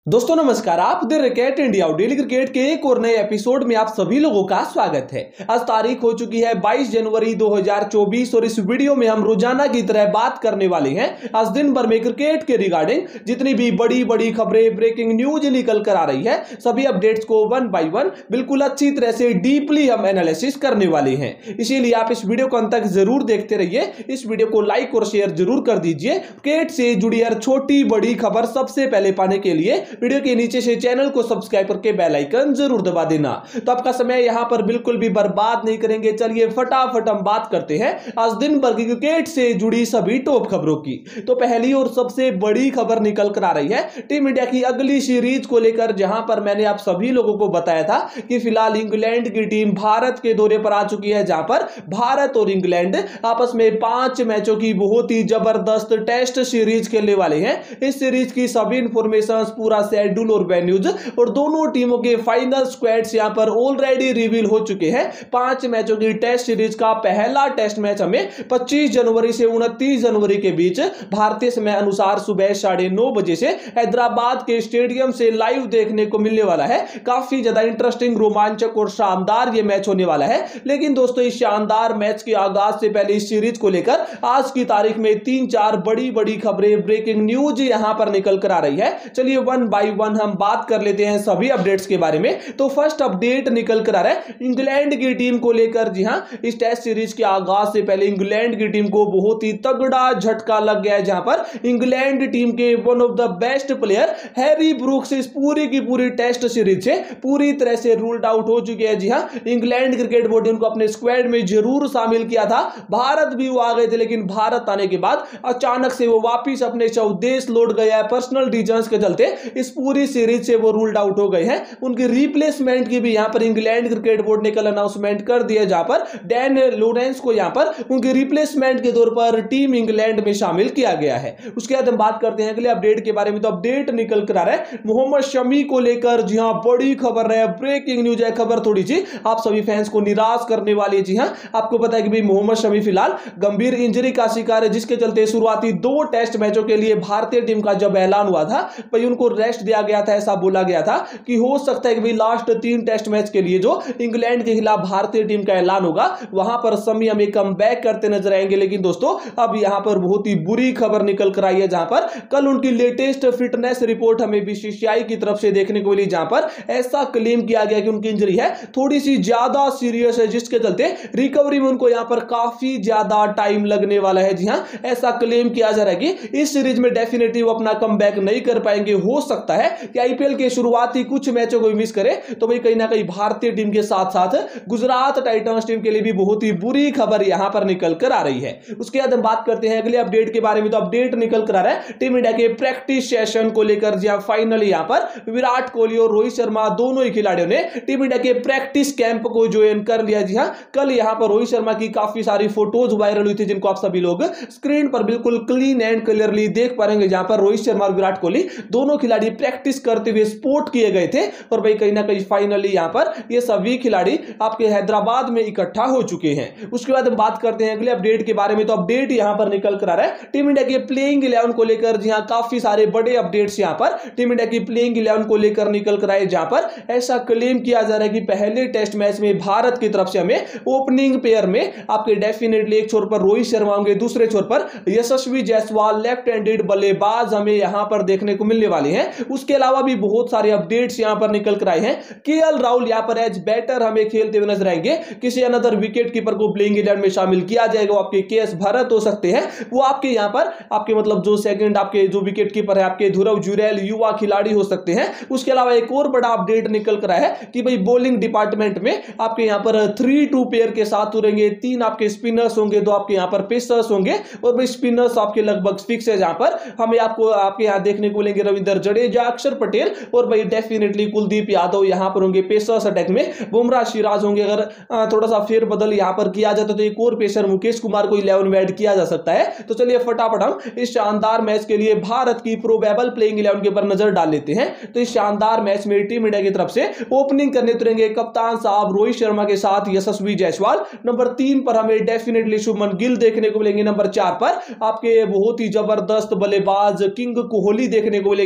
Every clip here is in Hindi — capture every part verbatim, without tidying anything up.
दोस्तों नमस्कार, आप देख रहे क्रिकेट इंडिया और डेली क्रिकेट के एक और नए एपिसोड में आप सभी लोगों का स्वागत है। आज तारीख हो चुकी है बाईस जनवरी दो हज़ार चौबीस और इस वीडियो में हम रोजाना की तरह बात करने वाले हैं आज दिन भर में क्रिकेट के रिगार्डिंग जितनी भी बड़ी बड़ी खबरें, ब्रेकिंग न्यूज निकल कर आ रही है, सभी अपडेट्स को वन बाई वन बिल्कुल अच्छी तरह से डीपली हम एनालिसिस करने वाले हैं। इसीलिए आप इस वीडियो को अंत तक जरूर देखते रहिए। इस वीडियो को लाइक और शेयर जरूर कर दीजिए। क्रिकेट से जुड़ी हर छोटी बड़ी खबर सबसे पहले पाने के लिए वीडियो के नीचे से चैनल को सब्सक्राइब करके बेल आइकन जरूर दबा देना। तो आपका समय यहां पर बिल्कुल भी बर्बाद नहीं करेंगे। चलिए फटाफट हम बात करते हैं आज दिन भर की क्रिकेट से जुड़ी सभी टॉप खबरों की। तो पहली और सबसे बड़ी खबर निकल कर आ रही है टीम इंडिया की अगली सीरीज को लेकर, जहां पर मैंने आप सभी लोगों को बताया था कि फिलहाल इंग्लैंड की टीम भारत के दौरे पर आ चुकी है, जहां पर भारत और इंग्लैंड आपस में पांच मैचों की बहुत ही जबरदस्त टेस्ट सीरीज खेलने वाले हैं। इस सीरीज की सभी इंफॉर्मेशन, पूरा शेड्यूल और वेन्यूज और दोनों टीमों के फाइनल स्क्वाड्स यहां पर ऑलरेडी रिवील हो चुके हैं। पांच मैचों की टेस्ट सीरीज का पहला टेस्ट मैच हमें पच्चीस जनवरी से उनतीस जनवरी के बीच भारतीय समय अनुसार सुबह साढ़े नौ बजे से हैदराबाद के स्टेडियम से लाइव देखने को मिलने वाला है। काफी ज्यादा इंटरेस्टिंग, रोमांचक और शानदार यह मैच होने वाला है। लेकिन दोस्तों, इस शानदार मैच के आगाज से पहले इस सीरीज को लेकर आज की तारीख में तीन चार बड़ी बड़ी खबरें, ब्रेकिंग न्यूज यहां पर निकल कर आ रही है। चलिए वन बाई वन हम बात कर लेते हैं सभी अपडेट्स के बारे में। तो फर्स्ट अपडेट निकल कर आ रहा है इंग्लैंड की टीम को लेकर। जी हां, इस टेस्ट सीरीज के आगाज से पहले इंग्लैंड की टीम को बहुत ही तगड़ा झटका लग गया है, जहां पर इंग्लैंड टीम के one of the best player Harry Brooks इस पूरी की पूरी टेस्ट सीरीज से पूरी तरह से रूल्ड आउट हो चुके हैं। जी हां, इंग्लैंड क्रिकेट बोर्ड ने उनको अपने स्क्वाड में जरूर शामिल किया था। भारत भी वो आ गए थे, लेकिन भारत आने के बाद अचानक से वो वापिस अपने स्वदेश लौट गया है। पर्सनल रीजंस के चलते इस पूरी सीरीज से वो रूल्ड आउट हो गए हैं। उनकी रिप्लेसमेंट की भी यहां पर इंग्लैंड क्रिकेट बोर्ड ने कल अनाउंसमेंट कर दिया, जहां पर डैन लॉरेंस को यहां पर उनकी रिप्लेसमेंट के तौर पर टीम इंग्लैंड में शामिल किया गया है। उसके बाद हम बात करते हैं अगले अपडेट के बारे में। तो अपडेट निकल कर आ रहा है मोहम्मद शमी को लेकर। जी हां, बड़ी खबर है, ब्रेकिंग न्यूज है। खबर थोड़ी सी आप सभी फैंस को निराश करने वाली है। जी हां, आपको पता है कि भाई मोहम्मद शमी फिलहाल गंभीर इंजरी का शिकार है, जिसके चलते शुरुआती दो टेस्ट मैचों के लिए भारतीय टीम का जब ऐलान हुआ था भाई उनको रेस्ट दिया गया था। ऐसा बोला गया था कि हो सकता है कि भाई लास्ट तीन टेस्ट मैच के लिए जो इंग्लैंड के खिलाफ भारतीय टीम का ऐलान होगा वहां पर शमी हमें कम बैक करते नजर आएंगे। लेकिन दोस्तों, अब यहां पर बहुत ही बुरी खबर निकल कर आई है, जहां पर कल उनकी लेटेस्ट फिटनेस रिपोर्ट हमें बीसीसीआई की तरफ से देखने को मिली, जहां पर ऐसा क्लेम किया गया कि उनकी इंजरी है थोड़ी सी ज्यादा सीरियस है, जिसके चलते रिकवरी में उनको यहां पर काफी ज्यादा टाइम लगने वाला है। जी हां, ऐसा क्लेम किया जा रहा है कि इस सीरीज में डेफिनेटली वो अपना कम बैक नहीं कर पाएंगे। हो सकता है कि आईपीएल के शुरुआती कुछ मैचों को मिस करे, तो भाई कहीं ना कहीं भारतीय टीम के साथ साथ गुजरात टाइटंस टीम के लिए भी बहुत ही बुरी खबर यहां पर निकल कर आ रही है। उसके बाद हम बात करते हैं अगले अपडेट के बारे में। तो अपडेट निकल कर आ रहा है टीम इंडिया के प्रैक्टिस सेशन को लेकर। जहां फाइनली यहां पर विराट कोहली और रोहित शर्मा दोनों ही खिलाड़ियों ने टीम इंडिया के प्रैक्टिस कैंप को ज्वाइन कर लिया। जी हां, कल यहां पर रोहित शर्मा की काफी सारी फोटोज वायरल हुई थी, जिनको आप सभी लोग स्क्रीन पर बिल्कुल क्लीन एंड क्लियरली देख पाएंगे, जहां पर रोहित शर्मा और विराट कोहली दोनों खिलाड़ी प्रैक्टिस करते हुए स्पोर्ट किए गए थे। और भाई कहीं ना कहीं फाइनली यहां पर ये सभी खिलाड़ी आपके हैदराबाद में इकट्ठा हो चुके हैं। उसके बाद हम बात करते हैं अगले अपडेट के बारे में। तो अपडेट यहां पर निकल कर आ रहा है टीम इंडिया के प्लेइंग इलेवन को लेकर। जी हां, काफी सारे बड़े अपडेट्स यहां पर टीम इंडिया की प्लेइंग इलेवन को लेकर निकल कर आए, जहां पर ऐसा क्लेम किया जा रहा है कि पहले टेस्ट मैच में भारत की तरफ से हमें ओपनिंग पेयर में आपके डेफिनेटली एक छोर पर रोहित शर्मा होंगे, दूसरे छोर पर यशस्वी जायसवाल लेफ्ट हैंडेड बल्लेबाज हमें यहां पर देखने को मिलने वाले हैं। उसके अलावा भी बहुत सारे अपडेट्स यहां पर निकल कर आए हैं। केएल राहुल यहां पर एज बैटर हमें खेलते हुए नजर आएंगे। किसी अनदर विकेट कीपर को प्लेइंग इलेवन में शामिल किया जाएगा, वो आपके केएस भरत हो सकते हैं। वो आपके यहां पर आपके मतलब जो सेकंड आपके जो विकेट कीपर है आपके ध्रुव जुरैल युवा खिलाड़ी हो सकते हैं। उसके अलावा एक और बड़ा अपडेट निकल कर आया है कि भाई बॉलिंग डिपार्टमेंट में आपके यहां पर थ्री टू पेयर के साथ उड़ेंगे। तीन आपके स्पिनर्स होंगे, दो आपके यहां पर पेसर्स होंगे, और भाई स्पिनर्स आपके लगभग फिक्स है, जहां पर हमें आपको आपके यहां देखने को मिलेंगे रविंद्र जडेजा, अक्षर पटेल और भाई डेफिनेटली कुलदीप यादव यहां पर होंगे। पेसर्स अटैक में बुमराह, सिराज होंगे। अगर थोड़ा सा फेरबदल यहां पर किया जाता तो एक और पेसर मुकेश कुमार को इलेवन में ऐड किया जा सकता है। तो चलिए फटाफट हम इस शानदार मैच के लिए भारत की प्रोबेबल प्लेइंग इलेवन के ऊपर नजर डाल लेते हैं। तो इस शानदार मैच में टीम इंडिया की तरफ से ओपनिंग करने उतरेंगे कप्तान साहब रोहित शर्मा के साथ यशस्वी जायसवाल। नंबर तीन पर हमें डेफिनेटली शुभमन गिल देखने को मिलेंगे। नंबर चार पर आपके बहुत ही जबरदस्त बल्लेबाज किंग कोहली देखने को मिलेंगे। नंबर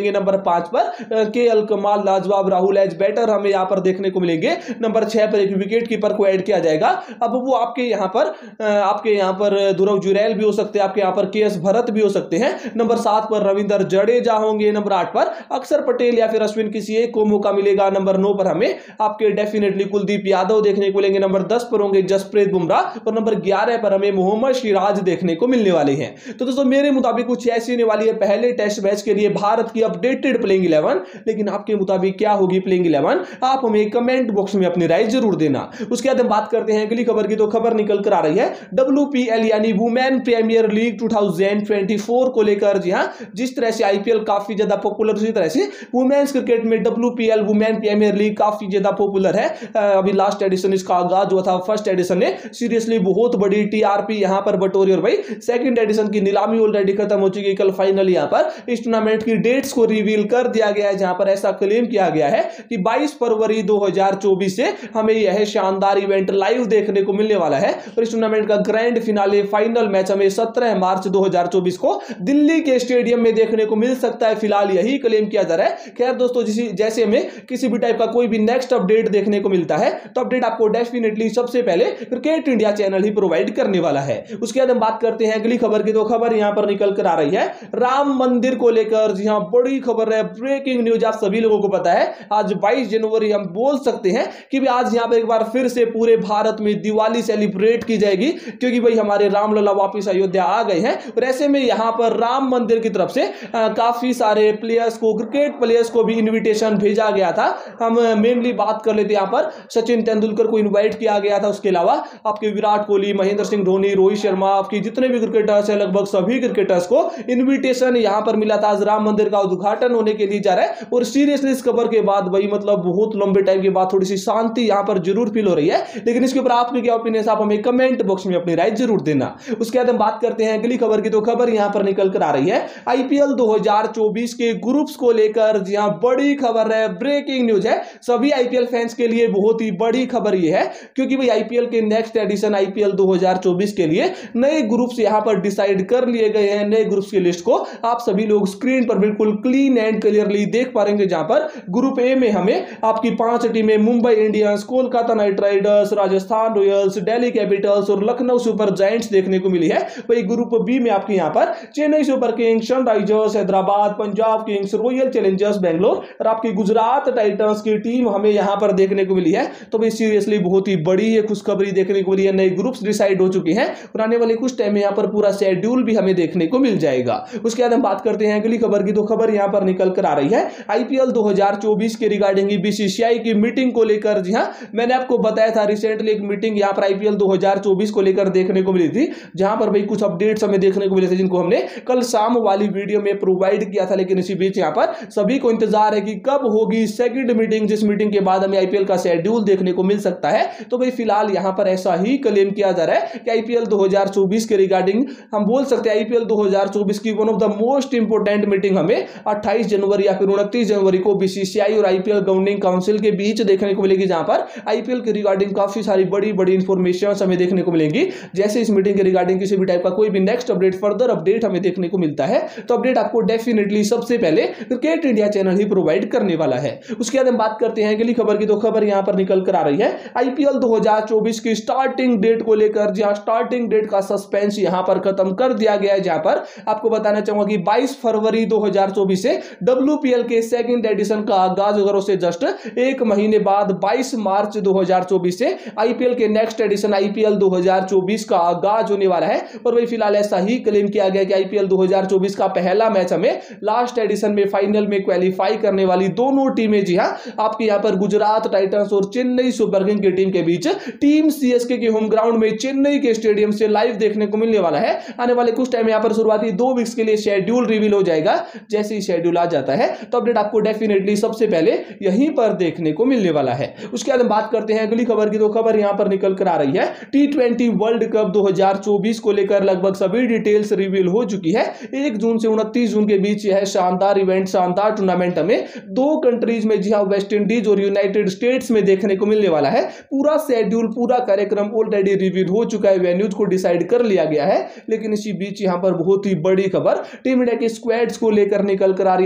पांच पर के एल कमाल लाजवाब राहुल एज बैटर हमें यहां पर देखने को मिलेंगे। नंबर छह पर एक विकेट कीपर को ऐड किया जाएगा। अब वो आपके यहां पर आपके यहां पर ध्रुव जुरैल भी हो सकते हैं, आपके यहां पर के एस भरत भी हो सकते हैं। नंबर सात पर रविंद्र जडेजा होंगे। नंबर आठ पर अक्षर पटेल या फिर अश्विन किसी एक को मौका मिलेगा। नंबर नौ पर हमें आपके डेफिनेटली कुलदीप यादव देखने को मिलेंगे। नंबर दस पर होंगे जसप्रीत बुमराह और नंबर ग्यारह पर हमें मोहम्मद सिराज देखने को मिलने वाले हैं। तो दोस्तों मेरे मुताबिक कुछ ऐसी होने वाली है पहले टेस्ट मैच के लिए भारत की अपडेटेड प्लेइंग इलेवन। लेकिन आपके मुताबिक क्या होगी प्लेइंग इलेवन, आप हमें कमेंट बॉक्स में अपनी राय जरूर देना। उसके बाद हम बात करते हैं अगली खबर की। तो खबर निकल कर आ रही है डब्ल्यू पी एल यानी वुमेन प्रीमियर लीग दो हज़ार चौबीस को लेकर। जी हां, जिस तरह से आईपीएल काफी ज्यादा पॉपुलर, उसी तरह से वुमेन्स क्रिकेट में W P L women premier league काफी ज्यादा पॉपुलर है। अभी लास्ट एडिशन इसका आगाज हुआ था, फर्स्ट एडिशन ने सीरियसली बहुत बड़ी टीआरपी यहां पर बटोरी और भाई सेकंड एडिशन की नीलामी ऑलरेडी खत्म हो चुकी है। कल फाइनल यहां पर इस टूर्नामेंट की डेट्स को रिवील कर दिया गया है, जहां पर ऐसा क्लेम किया गया है कि बाईस फरवरी दो हज़ार चौबीस से हमें यह शानदार इवेंट लाइव देखने को मिलने वाला है। और इस टूर्नामेंट का ग्रैंड फिनाले फाइनल मैच हमें सत्रह मार्च दो हज़ार चौबीस को दिल्ली के स्टेडियम में देखने को मिल सकता है। फिलहाल यही क्लेम किया जा रहा है। खैर दोस्तों, जैसे हमें किसी भी टाइप का कोई भी नेक्स्ट अपडेट देखने को मिलता है तो अपडेट आपको डेफिनेटली सबसे पहले क्रिकेट इंडिया चैनल ही प्रोवाइड करने वाला है। उसके बाद हम बात करते हैं अगली खबर की। तो खबर यहां पर निकल कर आ रही है राम मंदिर को लेकर। जी हां, बड़ी खबर है, ब्रेकिंग न्यूज। आप सभी लोगों को पता है आज बाईस जनवरी, हम बोल सकते हैं कि आज यहां पर एक बार फिर से पूरे भारत में दिवाली सेलिब्रेट की जाएगी, क्योंकि भाई हमारे रामलला वापस अयोध्या आ गए हैं। और ऐसे में यहां पर राम मंदिर की तरफ से आ, काफी सारे प्लेयर्स को, क्रिकेट प्लेयर्स को भी इनविटेशन भेजा गया था। हम मेनली बात कर लेते हैं, यहां पर सचिन तेंदुलकर को इनवाइट किया गया था। उसके अलावा आपके विराट कोहली, महेंद्र सिंह धोनी, रोहित शर्मा, आपकी जितने भी क्रिकेटर्स हैं लगभग सभी क्रिकेटर्स को इनविटेशन यहां पर मिला था। आज राम मंदिर का उद्घाटन होने के लिए जा रहा है। और सीरियसली इस खबर के बाद भाई मतलब बहुत लंबे टाइम के बाद थोड़ी सी शांति यहां पर जरूर फील हो रही है। लेकिन इसके ऊपर आपके क्या ओपिनियन, आप हमें कमेंट बॉक्स में अपनी राय जरूर देना। उसके बाद हम बात करते हैं अगली खबर की। तो खबर यहां पर निकल कर आ रही है आईपीएल दो हज़ार चौबीस के ग्रुप्स को लेकर। जी हां, बड़ी खबर है, ब्रेकिंग न्यूज है सभी आईपीएल फैंस के लिए। बहुत ही बड़ी खबर यह है क्योंकि भाई आईपीएल के नेक्स्ट एडिशन आईपीएल दो हज़ार चौबीस के लिए नए ग्रुप्स यहां पर डिसाइड कर लिए गए हैं। नए ग्रुप्स की लिस्ट को आप सभी लोग स्क्रीन पर बिल्कुल क्लीन एंड क्लियरली देख पा रहे हैं, जहां पर ग्रुप ए में हमें आपकी पांच टीमें Mumbai Indians, Kolkata Knight Riders, Rajasthan Royals, Delhi Capitals और लखनऊ सुपर जायंट्स देखने को मिली है। वही ग्रुप बी में आपके यहां पर Chennai Super Kings, Sunrisers Hyderabad, Punjab Kings, Royal Challengers Bangalore और आपकी गुजरात टाइटंस की टीम हमें यहां पर देखने को मिली है। तो भाई सीरियसली बहुत ही बड़ी ये खुशखबरी देखने को मिली है। नए ग्रुप्स डिसाइड हो चुके हैं और आने वाले कुछ टाइम में यहां पर पूरा शेड्यूल भी हमें देखने को मिल जाएगा। उसके बाद हम बात करते हैं अगली खबर की। तो खबर यहां पर निकल कर आ रही है आईपीएल दो हज़ार चौबीस के रिगार्डिंग बीसीसीआई की मीटिंग को लेकर। जी हां, मैंने आपको बताया था रिसेंटली एक मीटिंग यहां पर आईपीएल दो हज़ार चौबीस को लेकर देखने को मिली थी, जहां पर भाई कुछ अपडेट्स हमें देखने को मिले थे, जिनको हमने कल शाम वाली वीडियो में प्रोवाइड किया था। लेकिन इसी बीच यहां पर सभी को इंतजार है कि कब होगी सेकंड मीटिंग, जिस मीटिंग के बाद हमें आईपीएल का शेड्यूल देखने को मिल सकता है। तो भाई फिलहाल यहां पर ऐसा ही क्लेम किया जा रहा है कि आईपीएल दो हज़ार चौबीस के रिगार्डिंग हम बोल सकते हैं आईपीएल दो हज़ार चौबीस की one of the most important meeting हमें अट्ठाईस जनवरी या फिर उनतीस जनवरी को बीसीसीआई और आईपीएल गवर्निंग काउंसिल के बीच देखने को मिलेगी, जहां पर आईपीएल के रिगार्डिंग काफी सारी बड़ी बड़ी इंफॉर्मेशन हमें देखने को मिलेंगी। जैसे इस मीटिंग के रिगार्डिंग किसी भी टाइप का कोई भी नेक्स्ट अपडेट, फर्दर अपडेट हमें देखने को मिलता है तो अपडेट आपको डेफिनेटली सबसे पहले क्रिकेट इंडिया चैनल ही प्रोवाइड करने वाला है। उसके बाद हम बात करते हैं अगली खबर की। तो खबर यहां पर निकल कर आ रही है आईपीएल दो हज़ार चौबीस की स्टार्टिंग डेट को लेकर। जहां स्टार्टिंग डेट का सस्पेंस यहां पर खत्म कर दिया गया है, जहां पर आपको बताना चाहूंगा कि बाईस फरवरी दो हज़ार चौबीस से डब्ल्यूपीएल के सेकंड एडिशन का आगाज होगा। उससे जस्ट एक महीने बाद बाईस मार्च दो हज़ार चौबीस से आईपीएल के नेक्स्ट एडिशन आईपीएल दो हज़ार चौबीस का आगाज होने वाला है। और वही फिलहाल ऐसा ही क्लेम किया गया कि आईपीएल दो हज़ार चौबीस का पहला मैच हमें लास्ट एडिशन में फाइनल में क्वालिफाई करने वाली दोनों टीमें, जी हां, आपके यहां पर गुजरात टाइटंस और चेन्नई सुपर किंग की टीम के बीच टीम सीएसके के होम ग्राउंड में चेन्नई के स्टेडियम से लाइव देखने को मिलने वाला है। आने वाले कुछ टाइम यहां पर शुरुआती दो वीक्स के लिए शेड्यूल रिवील हो जाएगा। जैसे ही शेड्यूल आ जाता है तो अपडेट आपको डेफिनेटली सबसे पहले यहीं पर देखने को मिलने वाला है। उसके बाद हम बात करते हैं अगली खबर की। तो खबर यहां पर निकल कर आ रही है टी ट्वेंटी वर्ल्ड कप दो हज़ार चौबीस को लेकर लगभग सभी डिटेल्स रिवील हो चुकी है। एक जून से उनतीस जून के बीच यह शानदार इवेंट, शानदार टूर्नामेंट हमें दो कंट्रीज में, जी हां, वेस्ट इंडीज और यूनाइटेड स्टेट्स में देखने को मिलने वाला है। पूरा शेड्यूल, पूरा कार्यक्रम ऑलरेडी रिवील हो चुका है, वेन्यूज को डिसाइड कर लिया गया है। लेकिन इसी बीच यहां पर बहुत ही बड़ी खबर टीम इंडिया के स्क्वाड्स को लेकर निकल कर आ रही है।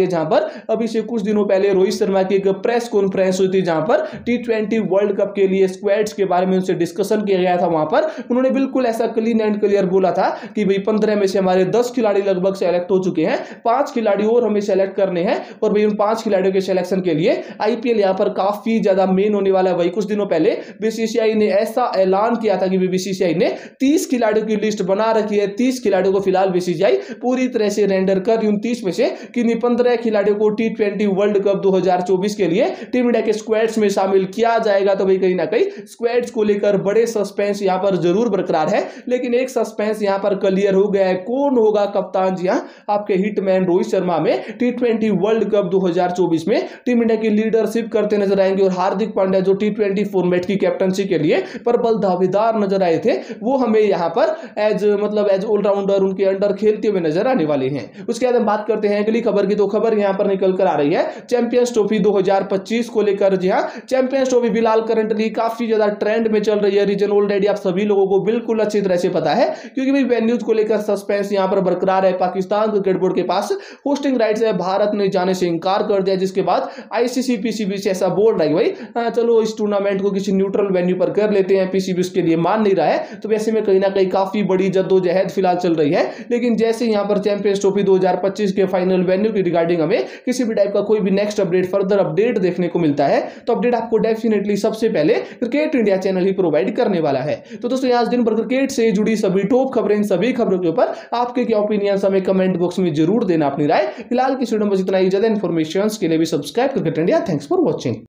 है जहां पर अभी से कुछ दिनों पहले रोहित शर्मा की एक प्रेस कॉन्फ्रेंस हुई थी जहां पर टी ट्वेंटी वर्ल्ड कप के लिए स्क्वाड्स के बारे में उनसे डिस्कशन किया गया था। वहां पर उन्होंने बिल्कुल ऐसा क्लीन एंड क्लियर बोला था कि भाई पंद्रह में से हमारे दस खिलाड़ी लगभग सेलेक्ट हो चुके हैं, पांच खिलाड़ी और हमें सेलेक्ट करने हैं और भाई उन पांच खिलाड़ियों के सिलेक्शन के लिए आईपीएल यहां पर काफी ज्यादा मेन होने वाला है। वही कुछ दिनों पहले बीसीसीआई ने ऐसा ऐलान किया था कि बीसीसीआई ने तीस खिलाड़ियों की लिस्ट बना रखी है। तीस खिलाड़ियों को फिलहाल बीसीसीआई पूरी तरह से रेंडर कर उनतीस में से किन्हीं पंद्रह खिलाड़ियों को टी ट्वेंटी वर्ल्ड कप दो हज़ार चौबीस के लिए टीम इंडिया के स्क्वाड्स में शामिल किया जाएगा। तो भाई कहीं ना कहीं स्क्वाड्स को लेकर बड़े सस्पेंस यहां पर जरूर बरकरार है, लेकिन एक सस्पेंस यहां पर क्लियर हो गया है, कौन होगा कप्तान। जी हां, आपके हिटमैन रोहित शर्मा में टी ट्वेंटी वर्ल्ड कप दो हज़ार चौबीस में टीम इंडिया की लीडरशिप करते नजर आएंगे और हार्दिक पांड्या जो टी ट्वेंटी फॉर्मेट की कैप्टनसी के लिए प्रबल दावेदार नजर आए थे, वो हमें यहां पर एज मतलब एज ऑलराउंडर उनके अंडर खेलते हुए नजर आने वाले हैं। उसके बाद हम बात करते हैं अगली खबर की। तो खबर यहां पर निकल कर आ रही है चैंपियंस ट्रॉफी दो हज़ार पच्चीस को लेकर। जी हां, चैंपियंस ट्रॉफी फिलहाल करंटली काफी ज्यादा ट्रेंड में चल रही है। रीजन ऑलरेडी आप सभी लोगों को बिल्कुल अच्छी तरह से पता है, क्योंकि भाई वेन्यूज को लेकर सस्पेंस यहां पर बरकरार है। पाकिस्तान क्रिकेट बोर्ड के पास होस्टिंग राइट्स है, भारत ने जाने से इंकार कर दिया, जिसके बाद आईसीसी पीसीबी से ऐसा बोल रहा है भाई आ, चलो इस टूर्नामेंट को किसी न्यूट्रल वेन्यू पर कर लेते हैं। पीसीबी उसके लिए मान नहीं रहा है, तो वैसे में कहीं ना कहीं काफी बड़ी जद्दोजहद फिलहाल चल रही है। लेकिन जैसे यहां पर चैंपियंस ट्रॉफी दो हज़ार पच्चीस के फाइनल वेन्यू की रिगार्डिंग हमें किसी भी टाइप का कोई भी नेक्स्ट अपडेट फर्दर अपडेट देखने को मिलता है, तो अपडेट आपको डेफिनेटली सबसे पहले क्रिकेट इंडिया चैनल ही प्रोवाइड करने वाला है। तो दोस्तों आज दिन भर क्रिकेट से जुड़ी सभी टॉप खबरें, इन सभी खबरों के ऊपर आपके क्या ओपिनियन हमें कमेंट बॉक्स में जरूर देना अपनी राय। फिलहाल की वीडियो में इतना ही, ज्यादा इन्फॉर्मेशन के लिए भी subscribe cricket India. Thanks for watching.